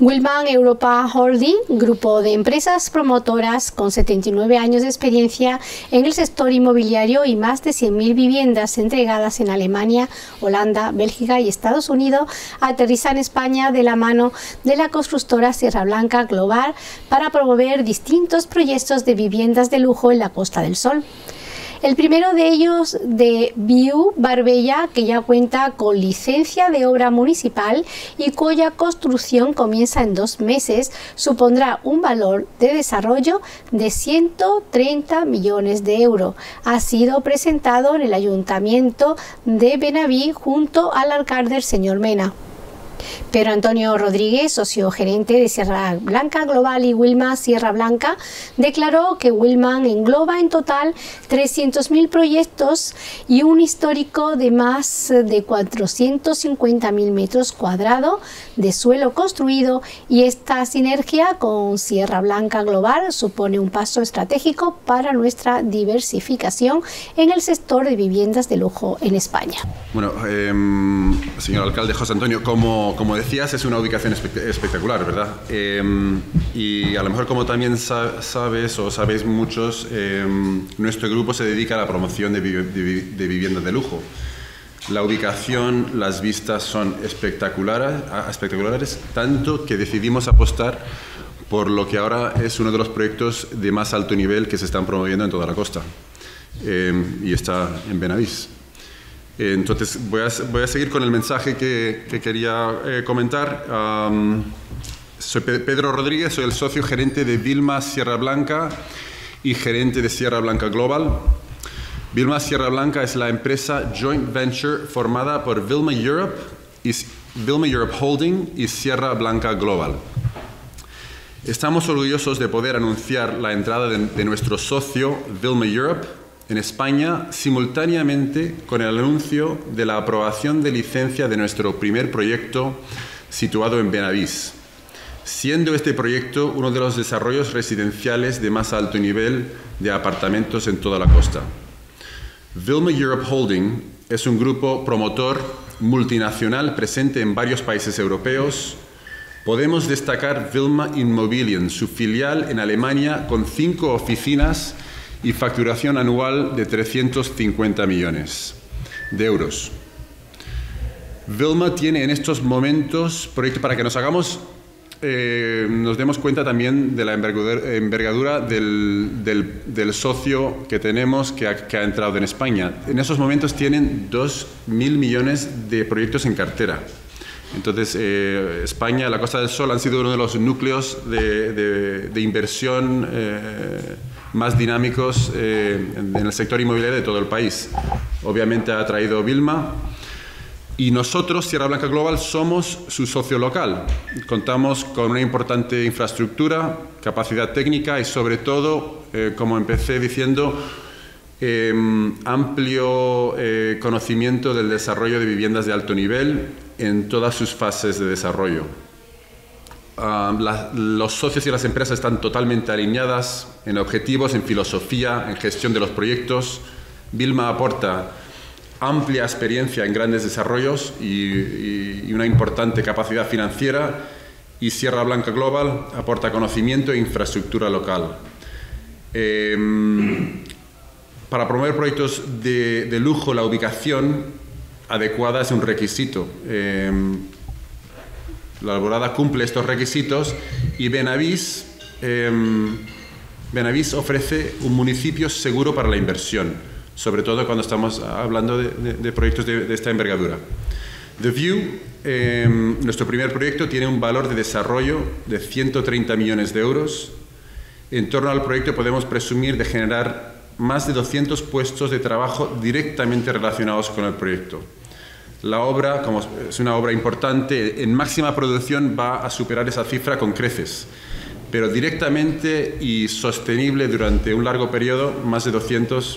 Willman Europa Holding, grupo de empresas promotoras con 79 años de experiencia en el sector inmobiliario y más de 100.000 viviendas entregadas en Alemania, Holanda, Bélgica y Estados Unidos, aterriza en España de la mano de la constructora Sierra Blanca Global para promover distintos proyectos de viviendas de lujo en la Costa del Sol. El primero de ellos de Viu Marbella, que ya cuenta con licencia de obra municipal y cuya construcción comienza en 2 meses, supondrá un valor de desarrollo de 130 millones de euros. Ha sido presentado en el Ayuntamiento de Benaví junto al alcalde, el señor Mena. Pedro Antonio Rodríguez, socio gerente de Sierra Blanca Global y Willman Sierra Blanca, declaró que Willman engloba en total 300.000 proyectos y un histórico de más de 450.000 metros cuadrados de suelo construido, y esta sinergia con Sierra Blanca Global supone un paso estratégico para nuestra diversificación en el sector de viviendas de lujo en España. Bueno, señor alcalde José Antonio, como decías, es una ubicación espectacular, ¿verdad? Y a lo mejor, como también sabes o sabéis muchos, nuestro grupo se dedica a la promoción de viviendas de lujo. La ubicación, las vistas son espectaculares, tanto que decidimos apostar por lo que ahora es uno de los proyectos de más alto nivel que se están promoviendo en toda la costa, y está en Benavís. Entonces voy a seguir con el mensaje que quería comentar. Soy Pedro Rodríguez, soy el socio gerente de Willman Sierra Blanca y gerente de Sierra Blanca Global. Willman Sierra Blanca es la empresa joint venture formada por Willman Europe Holding y Sierra Blanca Global. Estamos orgullosos de poder anunciar la entrada de nuestro socio Willman Europe en España simultáneamente con el anuncio de la aprobación de licencia de nuestro primer proyecto situado en Benavís, siendo este proyecto uno de los desarrollos residenciales de más alto nivel de apartamentos en toda la costa. Willman Europe Holding es un grupo promotor multinacional presente en varios países europeos. Podemos destacar Willman Immobilien, su filial en Alemania, con 5 oficinas y facturación anual de 350 millones de euros. Willman tiene en estos momentos proyectos para que nos demos cuenta también de la envergadura del socio que tenemos que ha entrado en España. En esos momentos tienen 2.000 millones de proyectos en cartera. Entonces, España, la Costa del Sol, han sido uno de los núcleos de inversión más dinámicos en el sector inmobiliario de todo el país. Obviamente ha traído Willman, y nosotros, Sierra Blanca Global, somos su socio local. Contamos con una importante infraestructura, capacidad técnica y, sobre todo, como empecé diciendo, amplio conocimiento del desarrollo de viviendas de alto nivel en todas sus fases de desarrollo. Los socios y las empresas están totalmente alineadas en objetivos, en filosofía, en gestión de los proyectos. Willman aporta amplia experiencia en grandes desarrollos y una importante capacidad financiera, y Sierra Blanca Global aporta conocimiento e infraestructura local. Para promover proyectos de lujo, la ubicación adecuada es un requisito. La Alborada cumple estos requisitos, y Benavís ofrece un municipio seguro para la inversión, sobre todo cuando estamos hablando de proyectos de esta envergadura. The View, nuestro primer proyecto, tiene un valor de desarrollo de 130 millones de euros. En torno al proyecto podemos presumir de generar más de 200 puestos de trabajo directamente relacionados con el proyecto. La obra, como es una obra importante, en máxima producción va a superar esa cifra con creces, pero directamente y sostenible durante un largo periodo, más de 200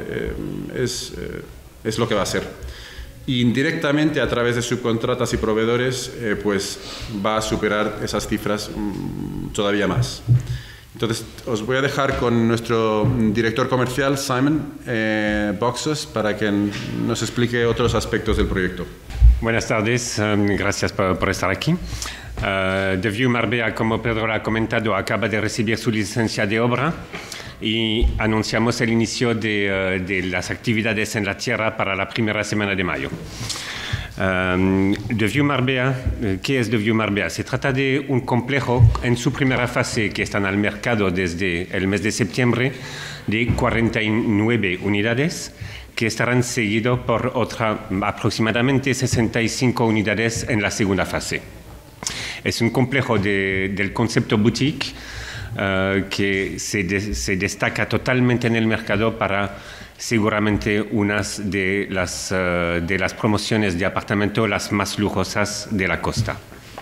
es lo que va a ser. Y indirectamente, a través de subcontratas y proveedores, pues va a superar esas cifras todavía más. Entonces, os voy a dejar con nuestro director comercial, Simon Boxes, para que nos explique otros aspectos del proyecto. Buenas tardes, gracias por estar aquí. The View Marbella, como Pedro ha comentado, acaba de recibir su licencia de obra y anunciamos el inicio de las actividades en la tierra para la primera semana de mayo. The View Marbella, ¿qué es The View Marbella? Se trata de un complejo en su primera fase que está al mercado desde el mes de septiembre de 49 unidades que estarán seguidos por aproximadamente 65 unidades en la segunda fase. Es un complejo del concepto boutique que se destaca totalmente en el mercado para seguramente unas de las promociones de apartamento las más lujosas de la costa.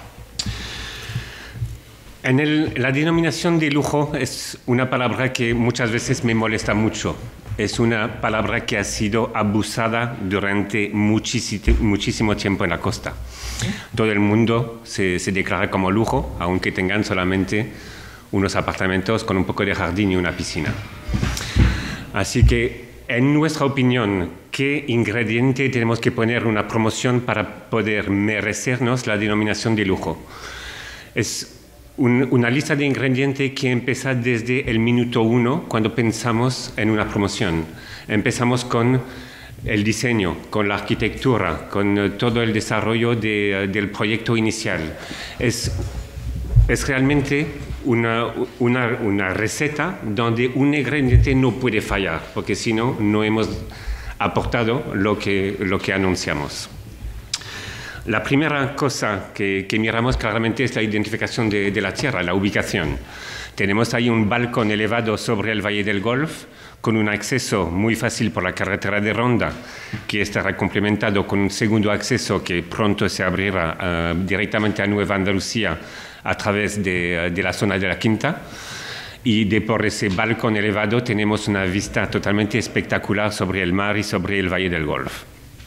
La denominación de lujo es una palabra que muchas veces me molesta mucho. Es una palabra que ha sido abusada durante muchísimo tiempo en la costa. Todo el mundo se declara como lujo, aunque tengan solamente unos apartamentos con un poco de jardín y una piscina. Así que, en nuestra opinión, ¿qué ingrediente tenemos que poner en una promoción para poder merecernos la denominación de lujo? Es una lista de ingredientes que empieza desde el minuto 1 cuando pensamos en una promoción. Empezamos con el diseño, con la arquitectura, con todo el desarrollo del proyecto inicial. Es realmente una receta donde un ingrediente no puede fallar, porque si no, no hemos aportado lo que anunciamos. La primera cosa que miramos claramente es la identificación de la tierra, la ubicación. Tenemos ahí un balcón elevado sobre el Valle del Golf, con un acceso muy fácil por la carretera de Ronda, que estará complementado con un segundo acceso que pronto se abrirá directamente a Nueva Andalucía a través de la zona de la Quinta. Y por ese balcón elevado tenemos una vista totalmente espectacular sobre el mar y sobre el Valle del Golf.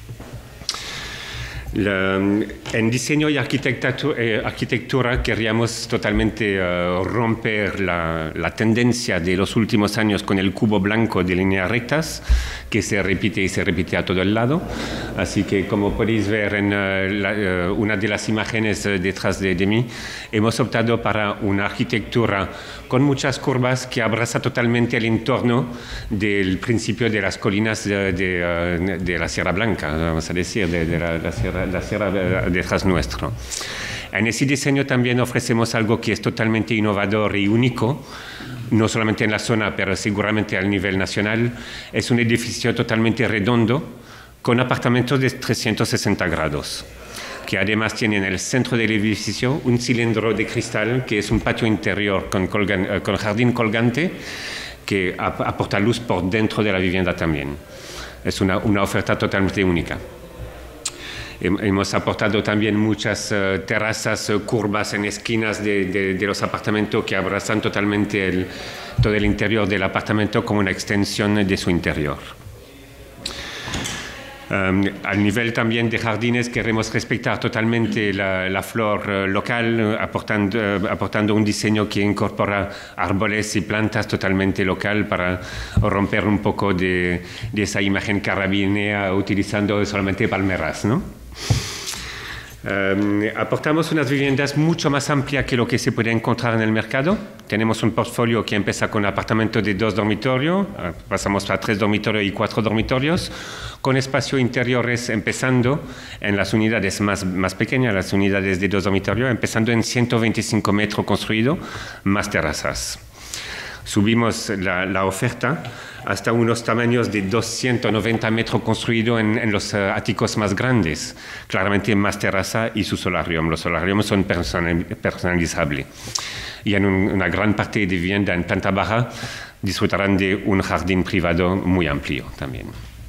En diseño y arquitectura queríamos totalmente romper la tendencia de los últimos años con el cubo blanco de líneas rectas que se repite a todo el lado. Así que, como podéis ver en una de las imágenes detrás de mí, hemos optado para una arquitectura con muchas curvas que abraza totalmente el entorno del principio de las colinas de la Sierra Blanca, vamos a decir, de la sierra detrás nuestro. En ese diseño también ofrecemos algo que es totalmente innovador y único, no solamente en la zona, pero seguramente a nivel nacional. Es un edificio totalmente redondo con apartamentos de 360 grados, que además tiene en el centro del edificio un cilindro de cristal que es un patio interior con jardín colgante que aporta luz por dentro de la vivienda también. Es una oferta totalmente única. Hemos aportado también muchas terrazas curvas en esquinas de los apartamentos que abrazan totalmente todo el interior del apartamento como una extensión de su interior. Al nivel también de jardines queremos respetar totalmente la flor local, aportando un diseño que incorpora árboles y plantas totalmente local para romper un poco de esa imagen carabinera utilizando solamente palmeras, ¿no? Aportamos unas viviendas mucho más amplias que lo que se puede encontrar en el mercado. Tenemos un portfolio que empieza con un apartamento de 2 dormitorios, pasamos a 3 dormitorios y 4 dormitorios, con espacios interiores empezando en las unidades más pequeñas, las unidades de 2 dormitorios, empezando en 125 metros construidos, más terrazas. Subimos la oferta hasta unos tamaños de 290 metros construidos en los áticos más grandes, claramente más terraza y su solarium. Los solariums son personalizables. Y en una gran parte de vivienda en planta baja disfrutarán de un jardín privado muy amplio también.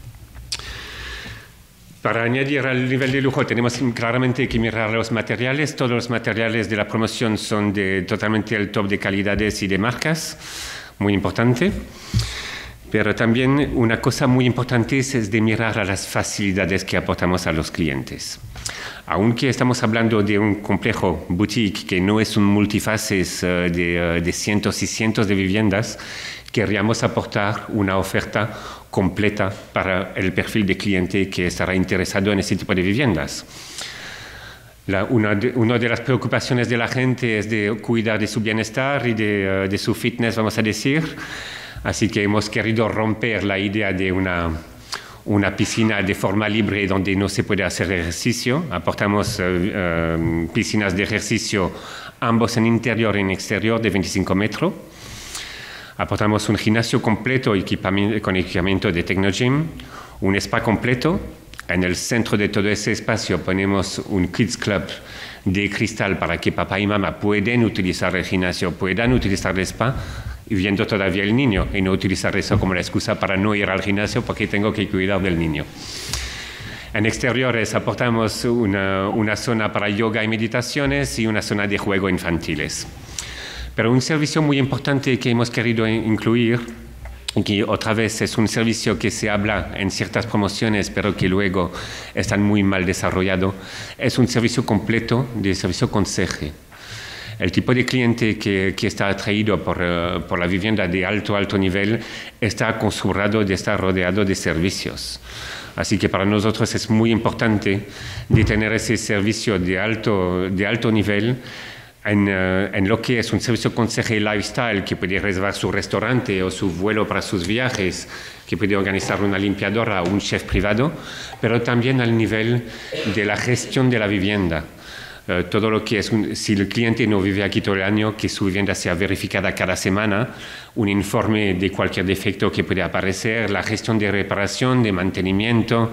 Para añadir al nivel de lujo tenemos claramente que mirar los materiales. Todos los materiales de la promoción son totalmente el top de calidades y de marcas, muy importante. Pero también una cosa muy importante es de mirar a las facilidades que aportamos a los clientes. Aunque estamos hablando de un complejo boutique que no es un multifases de cientos y cientos de viviendas, queríamos aportar una oferta completa para el perfil de cliente que estará interesado en este tipo de viviendas. Una de las preocupaciones de la gente es de cuidar de su bienestar y de su fitness, vamos a decir. Así que hemos querido romper la idea de una piscina de forma libre donde no se puede hacer ejercicio. Aportamos piscinas de ejercicio, ambos en interior y en exterior, de 25 metros. Aportamos un gimnasio completo con equipamiento de Technogym, un spa completo. En el centro de todo ese espacio ponemos un Kids Club de cristal para que papá y mamá puedan utilizar el gimnasio, puedan utilizar el spa, viendo todavía el niño y no utilizar eso como la excusa para no ir al gimnasio porque tengo que cuidar del niño. En exteriores aportamos una zona para yoga y meditaciones y una zona de juego infantiles. Pero un servicio muy importante que hemos querido incluir, que otra vez es un servicio que se habla en ciertas promociones, pero que luego están muy mal desarrollado, es un servicio completo de servicio conserje. El tipo de cliente que está atraído por la vivienda de alto nivel está acostumbrado de estar rodeado de servicios. Así que para nosotros es muy importante de tener ese servicio de alto nivel en lo que es un servicio conserje lifestyle, que puede reservar su restaurante o su vuelo para sus viajes, que puede organizar una limpiadora o un chef privado, pero también al nivel de la gestión de la vivienda. Todo lo que es, si el cliente no vive aquí todo el año, que su vivienda sea verificada cada semana, un informe de cualquier defecto que puede aparecer, la gestión de reparación, de mantenimiento,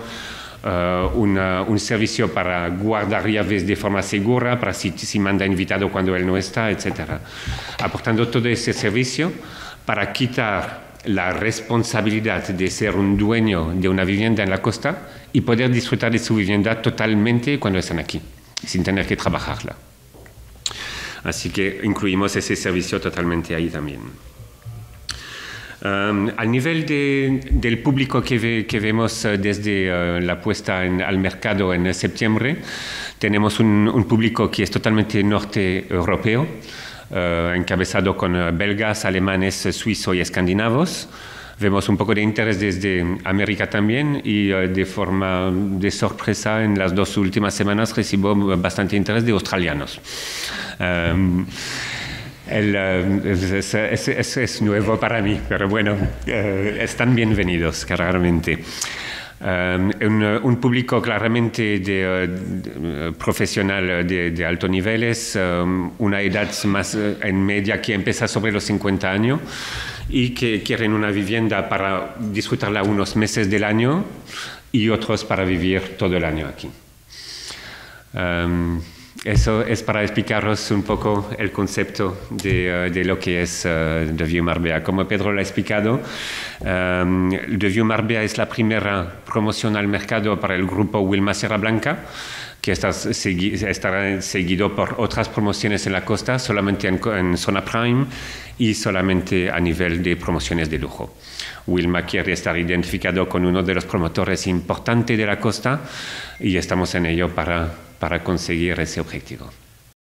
un servicio para guardar llaves de forma segura, para si manda invitado cuando él no está, etc. Aportando todo ese servicio para quitar la responsabilidad de ser un dueño de una vivienda en la costa y poder disfrutar de su vivienda totalmente cuando están aquí, sin tener que trabajarla. Así que incluimos ese servicio totalmente ahí también. Al nivel del público que vemos desde la puesta al mercado en septiembre, tenemos un público que es totalmente norte europeo, encabezado con belgas, alemanes, suizos y escandinavos. Vemos un poco de interés desde América también y de forma de sorpresa en las 2 últimas semanas recibo bastante interés de australianos. Es nuevo para mí, pero bueno, están bienvenidos, claramente. Un público claramente profesional de alto niveles, una edad más en media que empieza sobre los 50 años y que quieren una vivienda para disfrutarla unos meses del año y otros para vivir todo el año aquí. Eso es para explicaros un poco el concepto de lo que es The View Marbella. Como Pedro lo ha explicado, The View Marbella es la primera promoción al mercado para el grupo Wilma Sierra Blanca, que estará seguido por otras promociones en la costa, solamente en zona prime y solamente a nivel de promociones de lujo. Wilma quiere estar identificado con uno de los promotores importantes de la costa y estamos en ello para conseguir ese objetivo.